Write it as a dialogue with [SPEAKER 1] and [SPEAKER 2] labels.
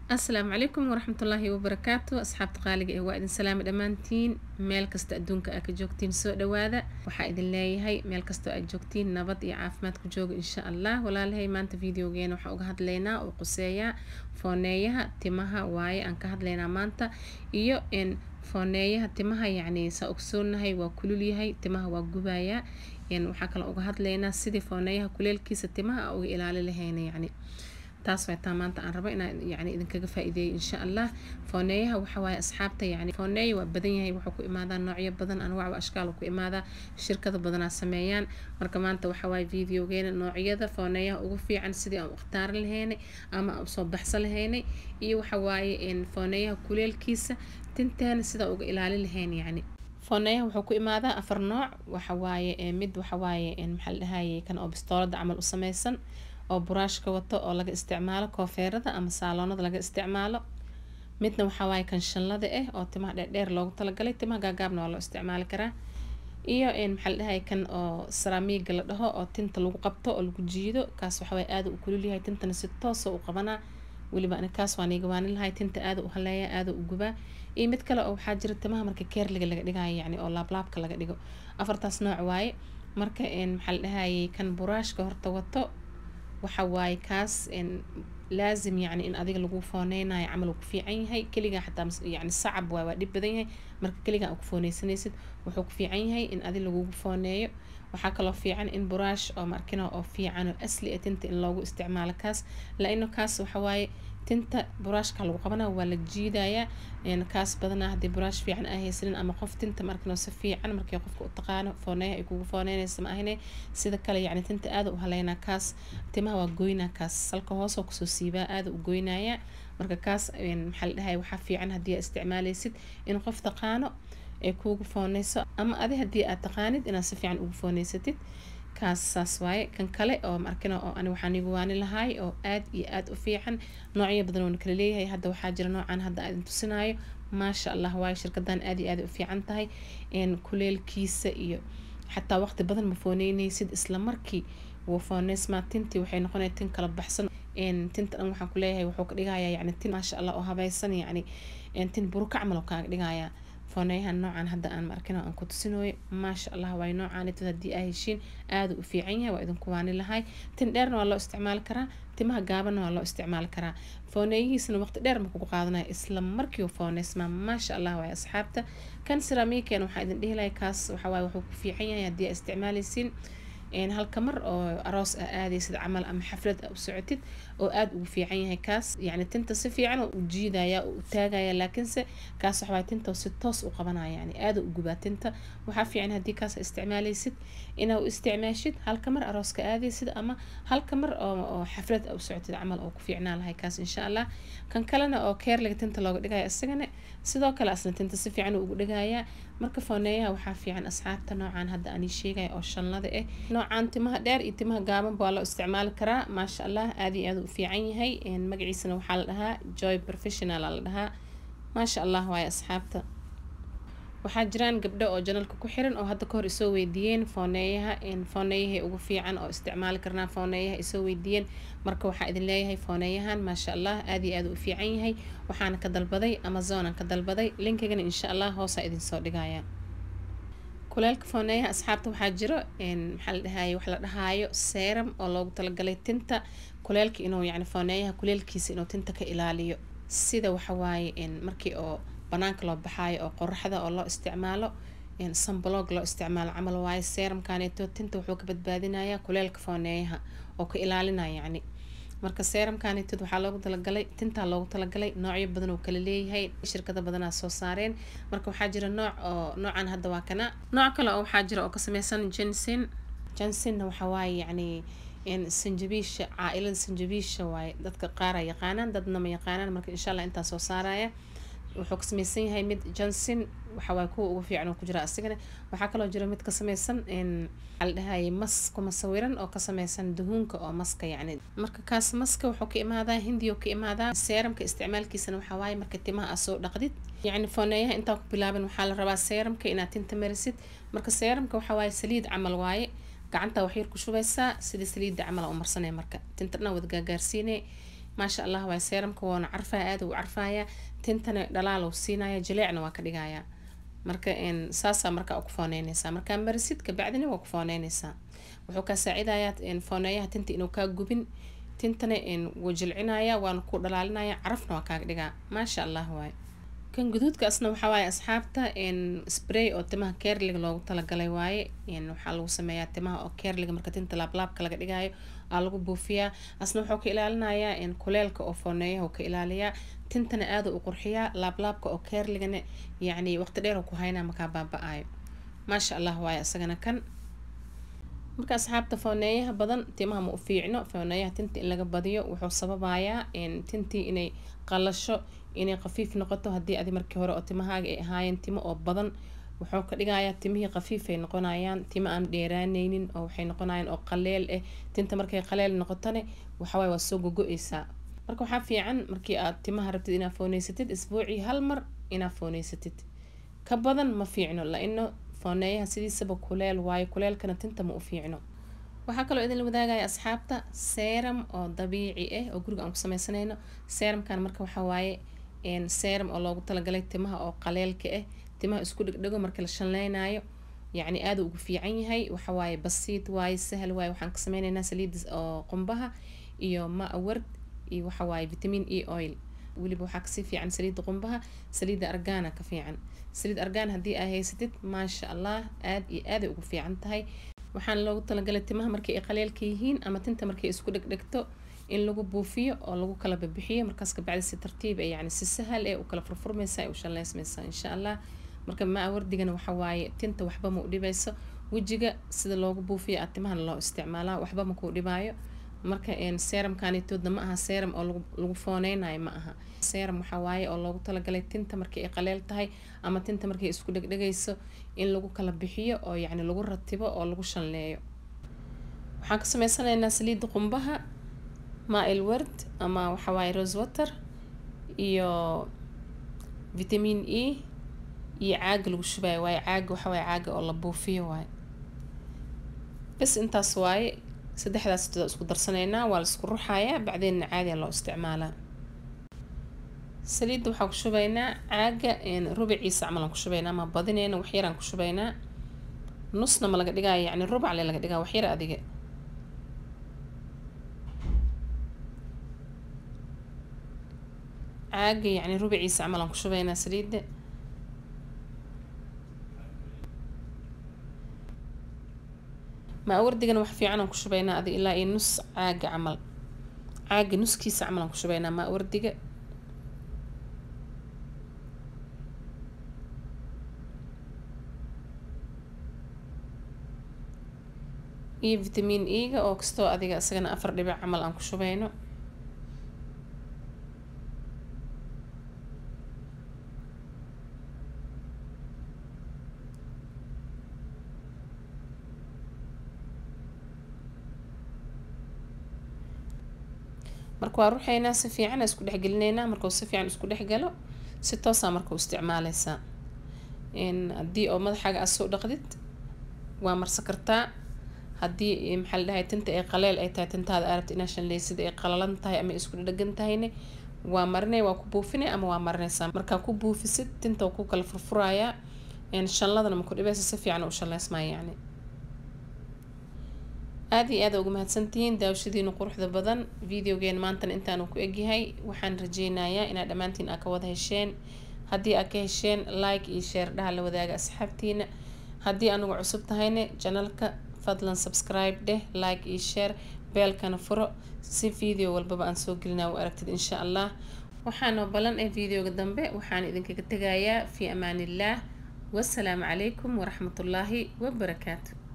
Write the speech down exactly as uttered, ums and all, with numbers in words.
[SPEAKER 1] السلام عليكم ورحمة الله وبركاته أصحاب تقاليق إيه وإذن سلام دمانتين ميل كستا أدونك أكا جوكتين سوء دواذا وحا إذن لاي هاي ميل كستا أجوكتين نبض إي عافماتك جوغ إن شاء الله ولا لهي مانتا فيديو جينا وحا أغهد لينا وقسيا فونيها تمها واي أنك هاد لينا مانتا إيو إن فونيها تمها يعني سأكسون هاي وكلولي هاي تمها وقبايا يعني وحا كلا أغهد لينا سيدي فونيها كليل كيسة تمها أو إلالي لهينا يعني taas way taamaanta aan rabo inaan yani idin kaga faa'iideeyo insha Allah fooneeyaha waxa way asxaabta yani fooneey waa badan yahay wuxuu ku imaadaa noocyo badan anwaac iyo ashkaal ku imaadaa shirkado badan ay sameeyaan marka maanta waxa way videogeena noocyada fooneeyaha ugu fiican sidii aan waqtaar lahaynay ama soo baxsan lahaynay iyo waxa way in fooneeyaha kuleelkiisa tintaan sida uga ilaalin lahayn yani fooneeyaha wuxuu ku imaadaa afar nooc waxa way mid waxa way in maxal dhahaye kan oo bistoolada amal u sameeysan oo buraashka wato oo laga isticmaalo koofeerada ama saaloonada laga isticmaalo midna waxa way kan shanlada ah oo timaha dheer loogu talagalay timaha gaagabna waa loo isticmaali karaa iyo in maxal dhahay kan oo ceramic la dhaho oo tinta lagu qabto oo lagu jiido kaas waxa way aad u kulul yahay tintana si toos ah u qabana waliba ana kaas waan iga waan lahay tinta aad u haleeya aad u guba iyo mid kale oo waxa jira timaha marka keerliga laga dhigayo yani oo laablaabka laga dhigo afartaas nooc waaye marka in maxal dhahay kan buraashka horta wato waxa way kaas in لازم يعني إن أذيك اللي قفونينا يعملوا في عينها كليجا حتى يعني صعب وودي بدينها مرك كليجا أقفوني سنيست وحوك في عينها إن أذي اللي قفوني وحكى الله في عن إن براش أو مركنا أو في عن الأصلي تنت إن لو استعمال كاس لأنه كاس وحواي تنت براش كلو قبنا ولا جيدايا يعني كاس بدنا هدي براش في عن أهي سنين أما قف تنت مركنا سفي عن مركي قف التقان فونيه يكون فونيه اسمه هنا سيدا كلا يعني تنت آذو وهلينا كاس تما وجوينا كاس سلك هوس وكسوسيبا آذو وجوينايا مركا كاس يعني محل هاي وحفي عن هدي استعمالي سيد إن قف تقانو يكون فونيسو أما هذه هدي أتقاند إن سفي عن وفونيستد kaas saas waaye kan kale oo markina oo ani waxaan igu waani lahaay oo aad iyo aad u fiican noocyo badan oo kala leeyahay hadda waxa jira noocan hadda aad tusinayo ma sha Allah waaye shirkadan aad iyo aad u fiican tahay in kuleelkiisa iyo xataa waqti badan ma fooneynaysid isla markii wuu fooneys ma tinti waxay noqonaysaa tin kala baxsan in tinta dhan waxaan ku leeyahay wuxuu ka dhigayaa yani tin ma sha Allah oo habaysan yani in tin buruka camal oo ka dhigayaa فونيها النوع هذا أنا مركنا أن كنت سنوي ما شاء الله واي نوع عن تهدي أهشين آذو في عينها وإذن كواني لهاي تندرنا والله استعمال كرا تمها جابنا والله استعمال كرا فونيه سنو وقت دير مكو قادنا إسلام مركيو فوني اسمه ما شاء الله واي أصحابته كان سيراميك يعني وحيدن ديه لاي كاس وحواي وحوك في عينها يدي استعمالي سين إن هالكمر أو أراس آدي سد عمل أم حفلة أو سعتت أو آد وفي عينها كاس يعني تنتصف يعني وجيدا يا وتاجا يا لكن س كاس حوالي تنت وستوس وقبنا يعني آد وجبات تنت وحفي عنها دي كاس استعمالي سد إنه استعماشت هالكمر أراس كآدي سد أما هالكمر أو حفلة أو سعتت عمل أو كفي عنا لها كاس إن شاء الله كان كلنا أو كير لقى تنت لو دقايا السجن سدا كلا أصلا تنتصف يعني ودقايا مركب فونية وحافي عن أصحاب نوعان هذا أني شيء أو شن هذا إيه نوعان تمها دار تمها قامن بوالله استعمال كرا ما شاء الله هذه هذا في عيني هي إن مقعي سنة وحالها جوي بروفيشنال لها ما شاء الله ويا أصحابته وحاجران قبل أو جنال كوحيرن أو هذا كور يسوي دين فونيها إن فونيه وقفي عن أو استعمال كرنا فونيه يسوي دين مركو حائد الله هي فونيها ما شاء الله هذه هذا في عيني هي وحنا كدل بدي أمازون كدل بدي لينك جن إن شاء الله هو سائد صار دقايا كلالك فونيها أصحابته وحاجرة إن محل هاي وحلا هاي سيرم أو لو تلقى تنتا كلالك إنه يعني فونيها كلالكيس إنه تنتا كإلاليو سيدا وحواي إن مركي أو بنانك لو بحاي أو قرحة أو الله استعماله يعني صنبلوج لو استعمال عمل واي سيرم كانت تنت وحوك بدبادينايا كلالك فونيها أو كإلالنا يعني marka seeramkaanitid waxaa loogu talagalay tinta loogu talagalay noocyo badan oo kala leeyahay shirkada badan soo saareen marka waxaa jira nooc oo noocan hadda waa kana nooc kale oo waxaa jira oo ka sameeysan ginseng ginseng waxa waay yani in sanjabiisha caa'ilada sanjabiisha waay dadka qaar ay yaqaanaan dadna ma yaqaanaan marka insha Allah inta soo saaraya wuxuu ka sameeysan yahay mid ginseng waxa way ku ugu fiican oo ku jira asigana waxa kale oo jira mid ka sameeysan in aldahay mas kuma sawiran oo ka sameeysan duhunka oo maska yani marka kaas maska wuxuu ka imaadaa hindi oo ka imaadaa seeramka isticmaalkiisana waxa way marka timaha soo dhaqdid yani fooneeyaha inta ku bilaaban waxa la rabaa seeramka inaad tinta marisid marka seeramka waxa way saliid camal waaye gacanta wax yar ku shubaysaa sida saliid camal oo marsanay marka tinta dhan wada gaagaarsiinay maasha allah waa seeramka waana carfaya aad u carfaya tintana dhalaal uu siinaya jileecna waa ka dhigaya marka in saasa marka ku fooneynaysa marka marisid ka bacdina waa ku fooneynaysa wuxuu ka saacidayaa in fooneeyaha tinta inuu ka gubin tintana in wajilcinaya waan ku dhalaalinaya carafna waa ka dhigaa maasha allah waay kan guduudkaasna waxa waaye asxaabta in spray oo timaha curliga loogu talagalay waaye in waxa lagu sameeyaa timaha oo curliga marka tinta laablaabka laga dhigayo aa lagu buufiyaa asna wuxuu ka ilaalinayaa in kuleelka oo fooneeyaha ka ilaaliyaa tintana aad u qurxiyaa laablaabka oo curligana yacni waqti dheer ku haynaa marka baaba'ayo maasha allah waaye asagana kan marka asxaabta fooneeyaha badan timaha ma u fiicno fooneeyaha tinta in laga badiyo wuxuu sababayaa in tintii inay qalasho inay qafiif noqoto haddii adi markii hore oo timahaaga ay ahaayeen timo oo badan wuxuu ka dhigayaa timihii qafiif ay noqonayaan timo aan dheeraanaynin oo waxay noqonayaan oo qaleel ah tinta markay qaleel noqotane waxa waaye waa soo gogo'aysaa marka waxaa fiican markii aad timaha rabtid inaad fooneysatid isbuucii hal mar inaad fooneysatid ka badan ma fiicno la-ino fooneeyaha sidiisaba kuleel waayo kuleelkana tinta ma u fiicno waxaa kaloo idin la wadaagaya asxaabta serum oo dabiici ah oo guriga aan ku sameysanayno serumkan marka waxa waaye een serum oo loogu talagalay timaha oo qaleelka ah timaha isku dhigdhigo marka la shanleynayo yacni aad ugu fiican yahay waxa waaye basiid waaye sahal waaye waxaan ka sameynaynaa saliid oo qumbaha iyo ma ward iyo waxa waaye vitamin E oil waliba waxaa kasii fiican saliidda qumbaha saliidda argana ka fiican saliid argan haddii ay haysatid maasha allah aad iyo aad ugu fiican tahay waxaan loogu talagalay timaha markay ay qaleelka yihiin ama tinta markay isku dhigdhigto in lagu buufiyo oo lagu kala bibixiyo markaas ka bacdi si tartiib ah yani si sahal ah u kala furfurmaysa ay u shaleysmaysa insha allah marka ma wardigana waxa waaye tinta waxba ma u dhibayso wajiga sida loogu buufiyo aad timahana loo isticmaalaa waxba ma ku dhibaayo marka een serumkanitoodna ma aha serum oo lagu lagu fooneynayo ma aha serum waxa waaye oo loogu talagalay tinta markay ay qaleel tahay ama tinta markay isku dhigdhigayso in lagu kala bixiyo oo yacni lagu ratibo oo lagu shanleeyo waxaan ka sameysanaynaa saliidda qumbaha maa'il ward ama waxa waaye rose water iyo vitamin E iyo caaga lagu shubayo waaye caaga waxa waaye caaga oo la buufiyo waaye bas intaas waaye saddexdaas isku darsanaynaa waa la isku ruxayaa bacdeenna caadi loo isticmaalaa saliidda waxaan ku shubaynaa caaga rubaciisa camal aan ku shubaynaa ma badinayna wax yaraan ku shubaynaa nusna ma laga dhigaa yacni rubac le laga dhigaa wax yar adiga caaga yacni rubaciisa camal aan ku shubaynaa saliidda ما وردينا wax fiican aan ku shubaynaa adi ilaa in nus caaga camal caaga nuskiisa camal aan ku shubaynaa ma wardiga iyo vitamin E ga oo kasto adiga asagana afar dhibic camal aan ku shubayno marka waa ruuxayna si fiican isku dhex gelinayna marka si fiican isku dhex galo si toos ah marka u isticmaalaysa in hadii oo madaxaaga aad soo dhaqdid waa marsa kartaa hadii maxal dhahay tinta ay qaleel ay tahay tintaada arabta inaad shanleysid ay qalalan tahay ama isku dhagan tahayne waa marinay waa ku buufinay ama waa marinaysaa marka ku buufisid tinta ku kala furfuraya in shanladana ma ku dhibaysa si fiican u shanleysmaa yani aad iyo aad ugu mahadsantihiin daawashadiina quruxda badan videogeen maantana intaan ku egyahay waxaan rajeynayaa inaad dhamaantiin aad ka wada hesheen haddii aad ka hesheen like iyo share dhaha la wadaaga asxaabtiina haddii anugu cusub tahayne channelka fadlan subscribe dheh like iyo share beelkana furo si video walbaba aan soo gelinaa u aragtid insha allah waxaan balan ee videoga dambe waxaan idinkaga tegayaa fi amaanillah wassalaamu calaykum waraxmatullaahi wabarakaatu